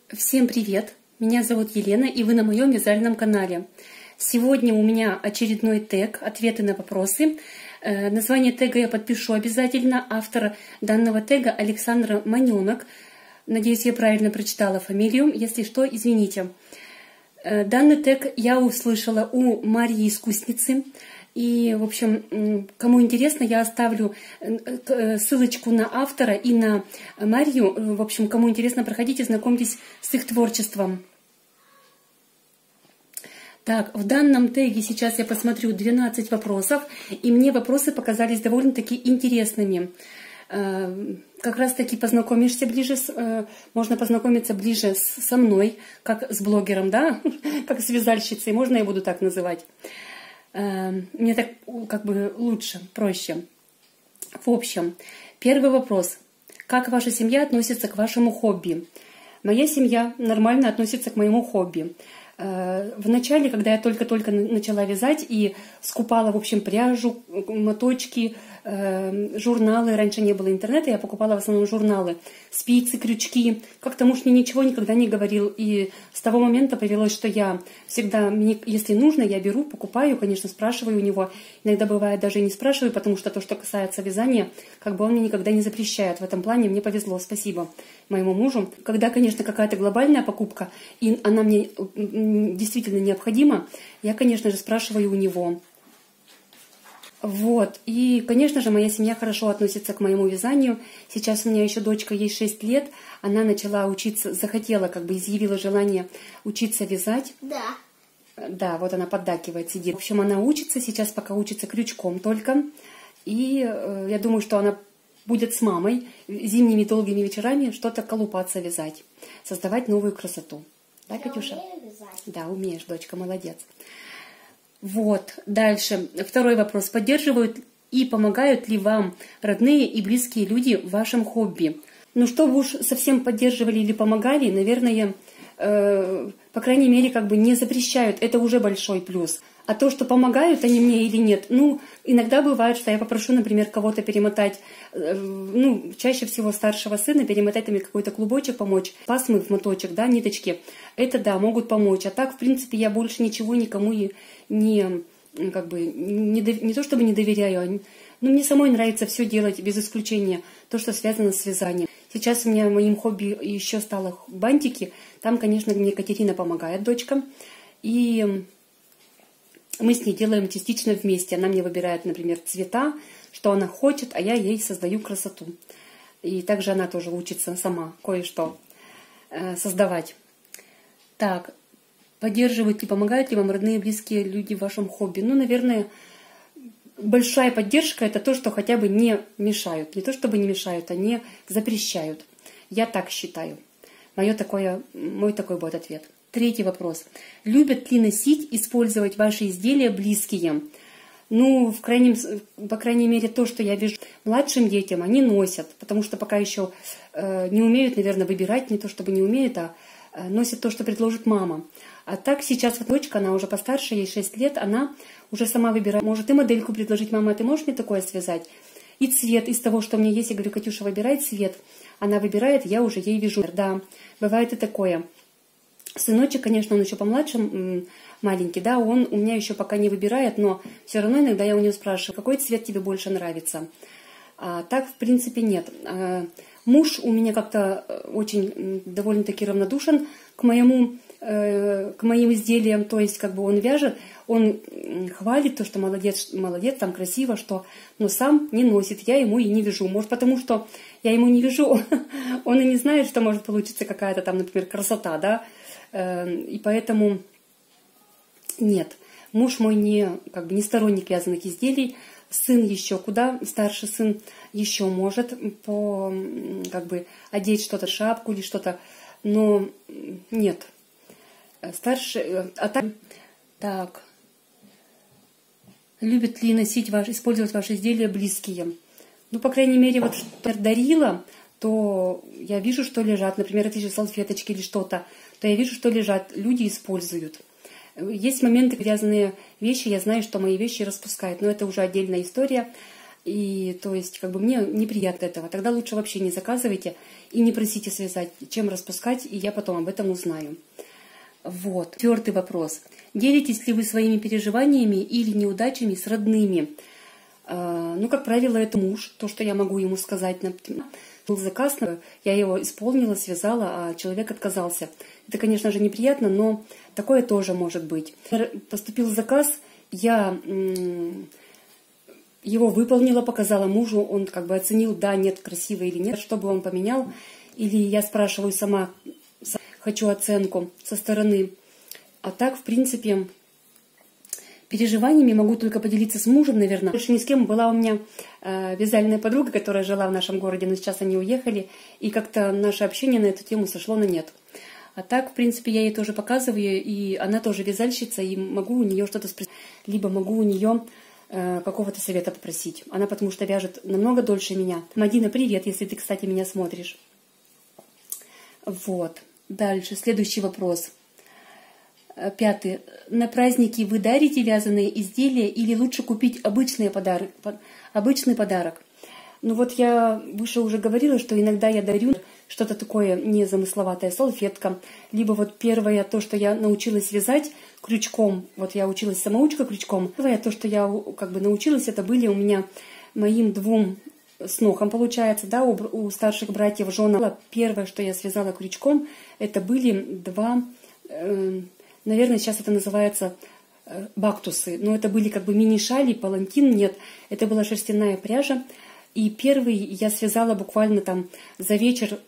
Всем привет! Меня зовут Елена, и вы на моем вязальном канале. Сегодня у меня очередной тег «Ответы на вопросы». Название тега я подпишу обязательно. Автор данного тега Александр Маненок. Надеюсь, я правильно прочитала фамилию. Если что, извините. Данный тег я услышала у Марьи Искусницы. И, в общем, кому интересно, я оставлю ссылочку на автора и на Марью. В общем, кому интересно, проходите, знакомьтесь с их творчеством. Так, в данном теге сейчас я посмотрю 12 вопросов, и мне вопросы показались довольно-таки интересными. Как раз-таки познакомишься ближе, можно познакомиться ближе со мной, как с блогером, да, как с вязальщицей, можно я буду так называть. Мне так как бы лучше, проще. В общем, первый вопрос. Как ваша семья относится к вашему хобби? Моя семья нормально относится к моему хобби. Вначале, когда я только-только начала вязать и скупала, в общем, пряжу, моточки, журналы, раньше не было интернета, я покупала в основном журналы, спицы, крючки. Как-то муж мне ничего никогда не говорил. И с того момента повелось, что я всегда, если нужно, я беру, покупаю, конечно, спрашиваю у него. Иногда бывает даже и не спрашиваю, потому что то, что касается вязания, как бы он мне никогда не запрещает. В этом плане мне повезло, спасибо моему мужу. Когда, конечно, какая-то глобальная покупка, и она мне действительно необходима, я, конечно же, спрашиваю у него. Вот. И, конечно же, моя семья хорошо относится к моему вязанию. Сейчас у меня еще дочка, ей 6 лет. Она начала учиться, захотела, как бы изъявила желание учиться вязать. Да. Да, вот она поддакивает, сидит. В общем, она учится, сейчас пока учится крючком только. И я думаю, что она будет с мамой зимними долгими вечерами что-то колупаться, вязать, создавать новую красоту. Да, я Катюша? Умею вязать. Да, умеешь, дочка, молодец. Вот, дальше. Второй вопрос. Поддерживают и помогают ли вам родные и близкие люди в вашем хобби? Ну, чтобы уж совсем поддерживали или помогали, наверное, по крайней мере, как бы не запрещают. Это уже большой плюс. А то, что помогают они мне или нет, ну, иногда бывает, что я попрошу, например, кого-то перемотать, ну, чаще всего старшего сына, перемотать там какой-то клубочек, помочь, пасмы в моточек, да, ниточки. Это, да, могут помочь. А так, в принципе, я больше ничего никому не как бы, не то чтобы не доверяю, но мне самой нравится все делать, без исключения, то, что связано с вязанием. Сейчас у меня моим хобби еще стало бантики. Там, конечно, мне Катерина помогает, дочка. И мы с ней делаем частично вместе. Она мне выбирает, например, цвета, что она хочет, а я ей создаю красоту. И также она тоже учится сама кое-что создавать. Так, поддерживают и помогают ли вам родные и близкие люди в вашем хобби? Ну, наверное, большая поддержка – это то, что хотя бы не мешают. Не то, чтобы не мешают, а не запрещают. Я так считаю. Мой такой будет ответ. Третий вопрос. Любят ли носить, использовать ваши изделия близкие? Ну, по крайней мере, то, что я вижу младшим детям, они носят, потому что пока еще не умеют, наверное, выбирать, не то чтобы не умеют, а носят то, что предложит мама. А так сейчас вот дочка, она уже постарше, ей 6 лет, она уже сама выбирает. Может и модельку предложить: мама, ты можешь мне такое связать? И цвет из того, что у меня есть, я говорю: Катюша, выбирай цвет. Она выбирает, я уже ей вяжу. Да, бывает и такое. Сыночек, конечно, он еще помладше, маленький, да, он у меня еще пока не выбирает, но все равно иногда я у него спрашиваю: какой цвет тебе больше нравится? А так, в принципе, нет. Муж у меня как-то очень довольно-таки равнодушен к моим изделиям, то есть как бы он вяжет, он хвалит то, что молодец, молодец, там красиво, что, но сам не носит, я ему и не вяжу. Может, потому что я ему не вяжу, он и не знает, что может получиться какая-то там, например, красота, да, и поэтому нет. Муж мой не сторонник вязаных изделий. Сын еще куда, старший сын еще может одеть что-то, шапку или что-то, но нет. Старший, так. Любят ли использовать ваши изделия близкие? Ну, по крайней мере, вот что я дарила, то я вижу, что лежат, например, эти же салфеточки или что-то, то я вижу, что лежат, люди используют. Есть моменты, вязаные вещи, я знаю, что мои вещи распускают, но это уже отдельная история. И то есть как бы мне неприятно этого. Тогда лучше вообще не заказывайте и не просите связать, чем распускать, и я потом об этом узнаю. Вот. 4-й вопрос. Делитесь ли вы своими переживаниями или неудачами с родными? Ну, как правило, это муж, то, что я могу ему сказать. Был заказ, я его исполнила, связала, а человек отказался. Это, конечно же, неприятно, но такое тоже может быть. Поступил заказ, я его выполнила, показала мужу, он как бы оценил, да, нет, красиво или нет, чтобы он поменял. Или я спрашиваю сама, хочу оценку со стороны. А так, в принципе, переживаниями могу только поделиться с мужем, наверное. Больше ни с кем. Была у меня вязальная подруга, которая жила в нашем городе, но сейчас они уехали. И как-то наше общение на эту тему сошло на нет. А так, в принципе, я ей тоже показываю, и она тоже вязальщица, и могу у нее что-то спросить, либо могу у нее какого-то совета попросить. Она потому что вяжет намного дольше меня. Мадина, привет, если ты, кстати, меня смотришь. Вот. Дальше, следующий вопрос. 5-й. На праздники вы дарите вязаные изделия или лучше купить обычный подарок? Ну вот я выше уже говорила, что иногда я дарю что-то такое незамысловатое, салфетка. Либо вот первое, то, что я научилась вязать крючком. Вот я училась самоучка крючком. Первое, то, что я как бы научилась, это были у меня моим 2 снохам, получается, да, у старших братьев жены. Первое, что я связала крючком, это были 2, наверное, сейчас это называется бактусы. Но это были как бы мини-шали, палантин, нет. Это была шерстяная пряжа. И первый я связала буквально там за вечер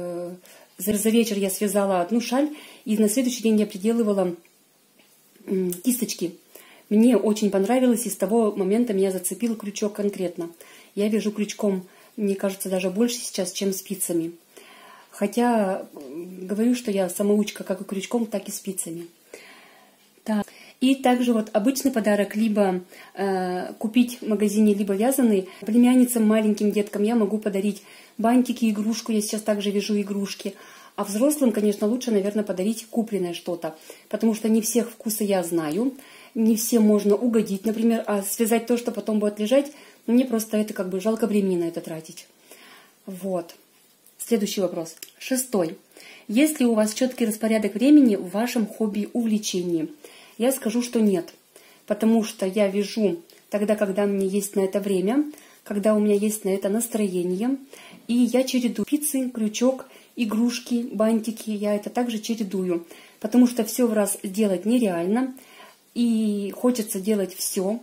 я связала 1 шаль, и на следующий день я приделывала кисточки. Мне очень понравилось, и с того момента меня зацепил крючок конкретно. Я вяжу крючком, мне кажется, даже больше сейчас, чем спицами. Хотя говорю, что я самоучка как и крючком, так и спицами. Так. И также вот обычный подарок либо купить в магазине, либо вязаный. Племянницам, маленьким деткам я могу подарить бантики, игрушку. Я сейчас также вяжу игрушки. А взрослым, конечно, лучше, наверное, подарить купленное что-то. Потому что не всех вкусы я знаю. Не всем можно угодить, например. А связать то, что потом будет лежать, мне просто это как бы жалко времени на это тратить. Вот. Следующий вопрос. 6-й. Есть ли у вас четкий распорядок времени в вашем хобби-увлечении? Я скажу, что нет, потому что я вяжу тогда, когда мне есть на это время, когда у меня есть на это настроение, и я чередую спицы, крючок, игрушки, бантики, я это также чередую, потому что все в раз сделать нереально, и хочется делать все,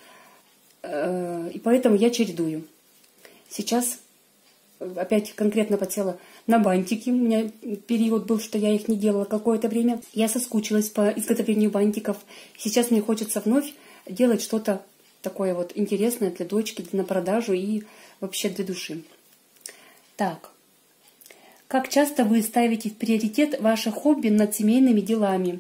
и поэтому я чередую. Сейчас опять конкретно подсела на бантики. У меня период был, что я их не делала какое-то время. Я соскучилась по изготовлению бантиков. Сейчас мне хочется вновь делать что-то такое вот интересное для дочки, на продажу и вообще для души. Так. Как часто вы ставите в приоритет ваше хобби над семейными делами?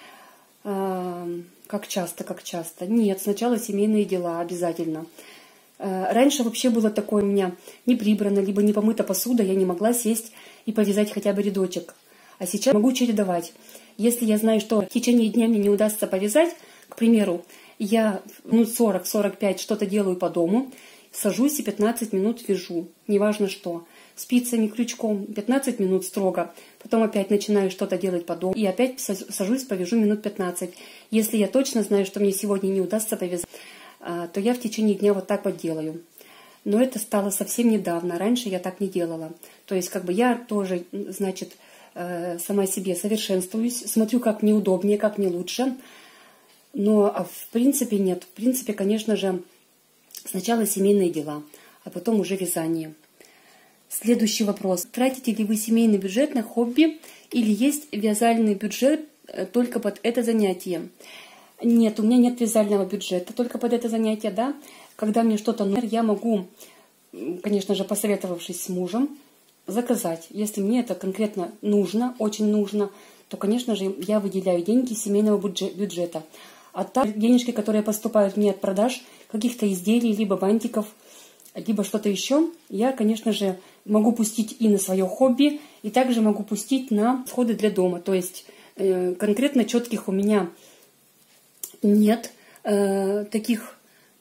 Как часто? Нет, сначала семейные дела обязательно. Раньше вообще было такое у меня не прибрано, либо не помыта посуда, я не могла сесть и повязать хотя бы рядочек. А сейчас могу чередовать. Если я знаю, что в течение дня мне не удастся повязать, к примеру, я 40-45 что-то делаю по дому, сажусь и 15 минут вяжу, неважно что. Спицами, крючком, 15 минут строго. Потом опять начинаю что-то делать по дому и опять сажусь, повяжу минут 15. Если я точно знаю, что мне сегодня не удастся повязать, то я в течение дня вот так вот делаю. Но это стало совсем недавно. Раньше я так не делала. То есть как бы я тоже, значит, сама себе совершенствуюсь, смотрю, как мне удобнее, как мне лучше. Но в принципе нет. В принципе, конечно же, сначала семейные дела, а потом уже вязание. Следующий вопрос. Тратите ли вы семейный бюджет на хобби или есть вязальный бюджет только под это занятие? Нет, у меня нет вязального бюджета, только под это занятие, да. Когда мне что-то нужно, я могу, конечно же, посоветовавшись с мужем, заказать. Если мне это конкретно нужно, очень нужно, то, конечно же, я выделяю деньги из семейного бюджета. А так, денежки, которые поступают мне от продаж каких-то изделий, либо бантиков, либо что-то еще, я, конечно же, могу пустить и на свое хобби, и также могу пустить на расходы для дома. То есть конкретно четких у меня нет таких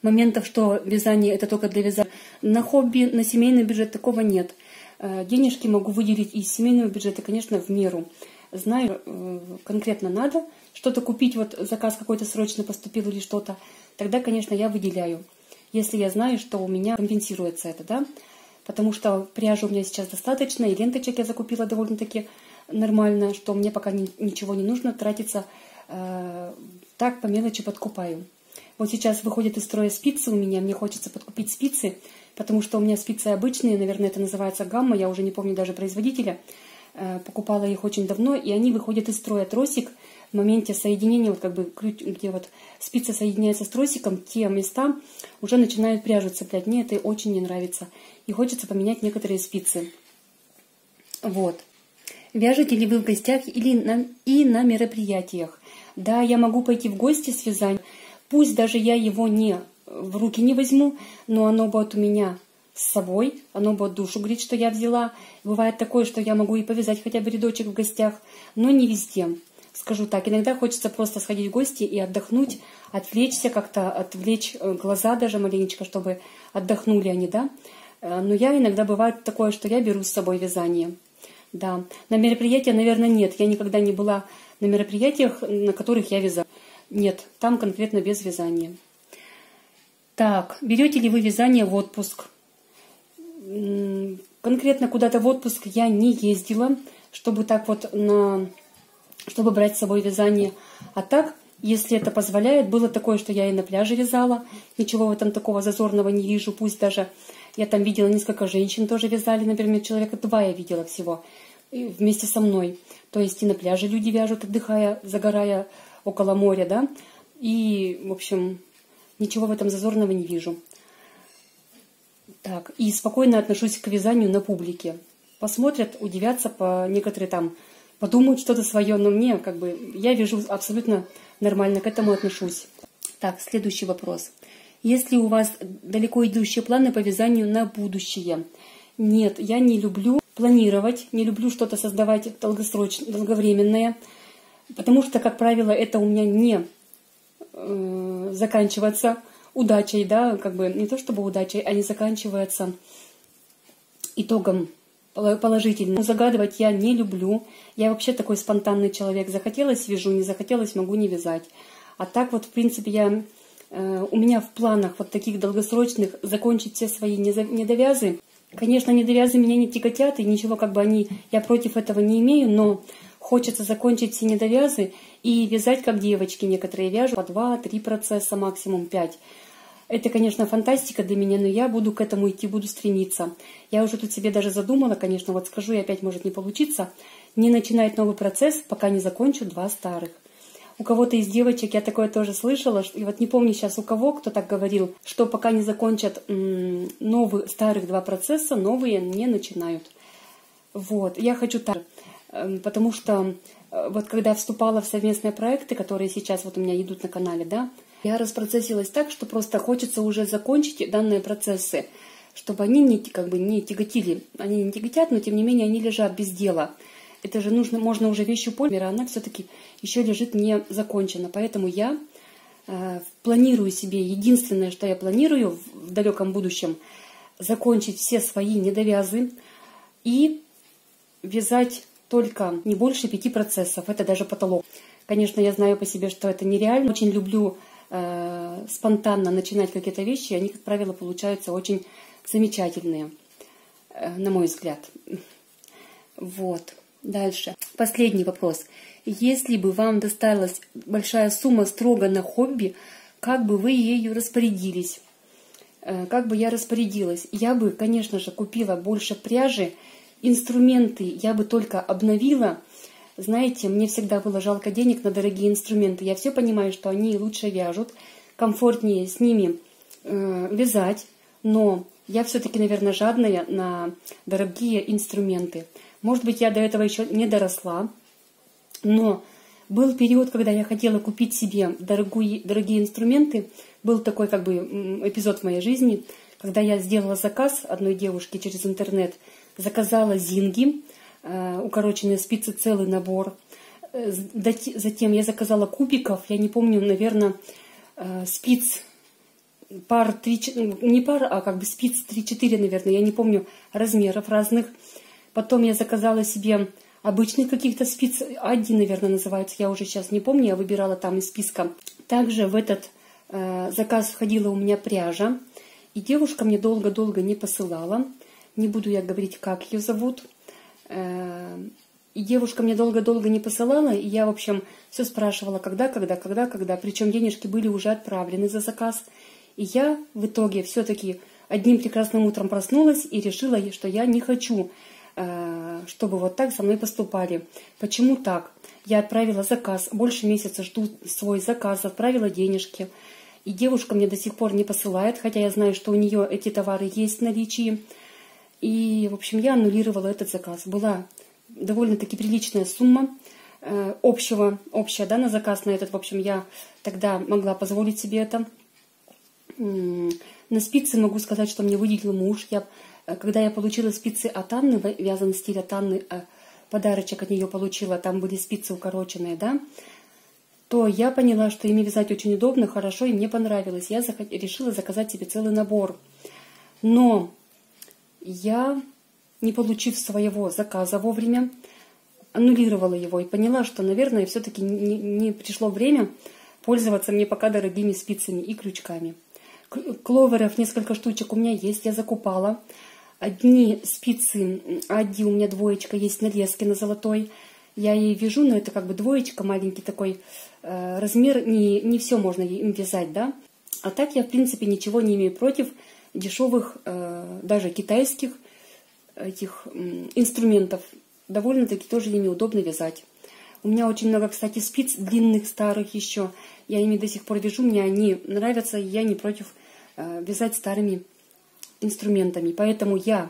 моментов, что вязание это только для вязания. На хобби, на семейный бюджет такого нет. Денежки могу выделить из семейного бюджета, конечно, в меру. Знаю, конкретно надо что-то купить, вот заказ какой-то срочно поступил или что-то, тогда, конечно, я выделяю. Если я знаю, что у меня компенсируется это, да, потому что пряжи у меня сейчас достаточно, и ленточек я закупила довольно-таки нормально, что мне пока ничего не нужно тратиться, так по мелочи подкупаю. Вот сейчас выходят из строя спицы у меня, мне хочется подкупить спицы, потому что у меня спицы обычные, наверное, это называется гамма, я уже не помню даже производителя, покупала их очень давно, и они выходят из строя. Тросик в моменте соединения, вот как бы где вот спица соединяется с тросиком, те места уже начинают пряжу цеплять. Мне это очень не нравится. И хочется поменять некоторые спицы. Вот. Вяжете ли вы в гостях и на мероприятиях? Да, я могу пойти в гости с вязанием. Пусть даже я его в руки не возьму, но оно будет у меня с собой, оно будет душу греть, что я взяла. Бывает такое, что я могу и повязать хотя бы рядочек в гостях, но не везде. Скажу так, иногда хочется просто сходить в гости и отдохнуть, отвлечься как-то, отвлечь глаза даже маленечко, чтобы отдохнули они, да. Но я иногда бывает такое, что я беру с собой вязание. Да, на мероприятия, наверное, нет. Я никогда не была на мероприятиях, на которых я вязала. Нет, там конкретно без вязания. Так, берете ли вы вязание в отпуск? Конкретно куда-то в отпуск я не ездила, чтобы так вот чтобы брать с собой вязание. А так, если это позволяет, было такое, что я и на пляже вязала. Ничего в этом такого зазорного не вижу. Пусть даже я там видела несколько женщин тоже вязали, например, человека 2 я видела всего вместе со мной. То есть и на пляже люди вяжут, отдыхая, загорая около моря, да. И, в общем, ничего в этом зазорного не вижу. Так, и спокойно отношусь к вязанию на публике. Посмотрят, удивятся, некоторые там подумают что-то свое, но мне как бы я вяжу абсолютно нормально, к этому отношусь. Так, следующий вопрос. Есть ли у вас далеко идущие планы по вязанию на будущее? Нет, я не люблю планировать, не люблю что-то создавать долгосрочное, долговременное, потому что, как правило, это у меня не заканчивается удачей, да, как бы не то чтобы удачей, а не заканчивается итогом положительным. Загадывать я не люблю. Я вообще такой спонтанный человек. Захотелось — вяжу, не захотелось — могу не вязать. А так вот, в принципе, у меня в планах вот таких долгосрочных закончить все свои недовязы. Конечно, недовязы меня не тяготят, и ничего как бы я против этого не имею, но хочется закончить все недовязы и вязать, как девочки некоторые вяжут, по 2-3 процесса, максимум 5. Это, конечно, фантастика для меня, но я буду к этому идти, буду стремиться. Я уже тут себе даже задумала, конечно, вот скажу, и опять может не получиться, не начинать новый процесс, пока не закончу 2 старых. У кого-то из девочек я такое тоже слышала, и вот не помню сейчас у кого, кто так говорил, что пока не закончат старых 2 процесса, новые не начинают. Вот, я хочу так, потому что вот когда вступала в совместные проекты, которые сейчас вот у меня идут на канале, да, я распроцессилась так, что просто хочется уже закончить данные процессы, чтобы они не тяготили. Они не тяготят, но тем не менее они лежат без дела. Это же можно уже вещью пользоваться, она все-таки еще лежит не закончена. Поэтому я планирую себе, единственное, что я планирую в далеком будущем, закончить все свои недовязы и вязать только не больше 5 процессов. Это даже потолок. Конечно, я знаю по себе, что это нереально. Очень люблю спонтанно начинать какие-то вещи, они, как правило, получаются очень замечательные, на мой взгляд. Вот. Дальше. Последний вопрос. Если бы вам досталась большая сумма строго на хобби, как бы вы ею распорядились? Как бы я распорядилась? Я бы, конечно же, купила больше пряжи, инструменты я бы только обновила. Знаете, мне всегда было жалко денег на дорогие инструменты. Я все понимаю, что они лучше вяжут, комфортнее с ними вязать, но я все-таки, наверное, жадная на дорогие инструменты. Может быть, я до этого еще не доросла, но был период, когда я хотела купить себе дорогие инструменты. Был такой как бы эпизод в моей жизни, когда я сделала заказ одной девушке через интернет, заказала зинги, укороченные спицы, целый набор. Затем я заказала кубиков, я не помню, наверное, спиц пар 3, не пар, а как бы спиц 3-4, наверное, я не помню размеров разных. Потом я заказала себе обычных каких-то спиц, Адди, наверное, называются, я уже сейчас не помню, я выбирала там из списка. Также в этот заказ входила у меня пряжа, и девушка мне долго-долго не посылала. Не буду я говорить, как ее зовут. И девушка мне долго-долго не посылала, и я, в общем, все спрашивала, когда. Причем денежки были уже отправлены за заказ. И я в итоге все-таки одним прекрасным утром проснулась и решила, что я не хочу, чтобы вот так со мной поступали. Почему так? Я отправила заказ, больше месяца жду свой заказ, отправила денежки. И девушка мне до сих пор не посылает, хотя я знаю, что у нее эти товары есть в наличии. И, в общем, я аннулировала этот заказ. Была довольно-таки приличная сумма общая, да, на заказ на этот. В общем, я тогда могла позволить себе это. На спицы могу сказать, что мне выделил муж. Когда я получила спицы от Анны, вязаный стиль от Анны, подарочек от нее получила, там были спицы укороченные, да, то я поняла, что ими вязать очень удобно, хорошо, и мне понравилось. Я решила заказать себе целый набор. Но я, не получив своего заказа вовремя, аннулировала его и поняла, что, наверное, все-таки не пришло время пользоваться мне пока дорогими спицами и крючками. Кловеров несколько штучек у меня есть, я закупала. Одни спицы, Адди у меня двоечка есть на леске на золотой. Я ей вяжу, но это как бы двоечка, маленький такой размер, не все можно им вязать, да. А так я, в принципе, ничего не имею против дешевых, даже китайских этих инструментов. Довольно-таки тоже ими удобно вязать. У меня очень много, кстати, спиц длинных, старых еще. Я ими до сих пор вяжу, мне они нравятся, и я не против вязать старыми инструментами. Поэтому я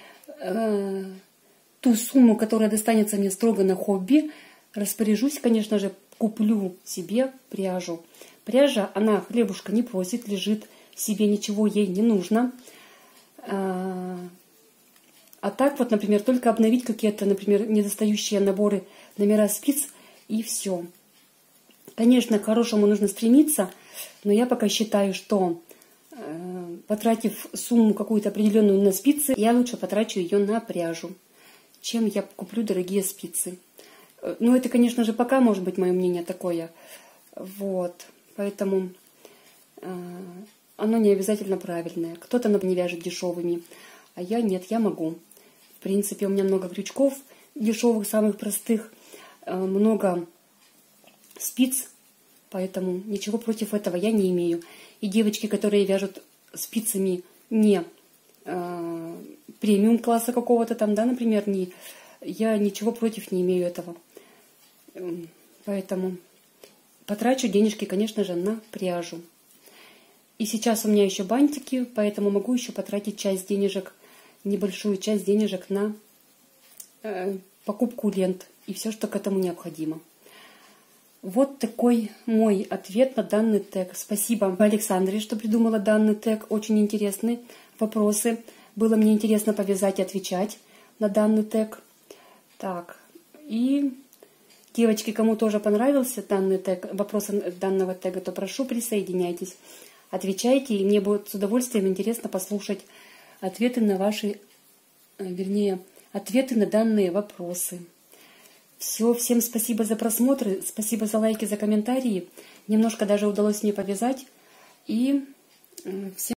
ту сумму, которая достанется мне строго на хобби, распоряжусь, конечно же, куплю себе пряжу. Пряжа, она хлебушка не просит, лежит себе, ничего ей не нужно. А так вот, например, только обновить какие-то, например, недостающие наборы, номера спиц, и все. Конечно, к хорошему нужно стремиться, но я пока считаю, что потратив сумму какую-то определенную на спицы, я лучше потрачу ее на пряжу, чем я куплю дорогие спицы. Но это, конечно же, пока может быть мое мнение такое. Вот. Поэтому оно не обязательно правильное. Кто-то не вяжет дешевыми, а я нет, я могу. В принципе, у меня много крючков дешевых, самых простых, много спиц, поэтому ничего против этого я не имею. И девочки, которые вяжут спицами не премиум класса какого-то там, да, например, я ничего против не имею этого. Поэтому потрачу денежки, конечно же, на пряжу. И сейчас у меня еще бантики, поэтому могу еще потратить часть денежек, небольшую часть денежек на покупку лент и все, что к этому необходимо. Вот такой мой ответ на данный тег. Спасибо Александре, что придумала данный тег. Очень интересные вопросы. Было мне интересно повязать и отвечать на данный тег. Так, и девочки, кому тоже понравился данный тег, вопросы данного тега, то прошу, присоединяйтесь. Отвечайте, и мне будет с удовольствием интересно послушать ответы на ваши, ответы на данные вопросы. Все, всем спасибо за просмотры, спасибо за лайки, за комментарии. Немножко даже удалось мне повязать. И всем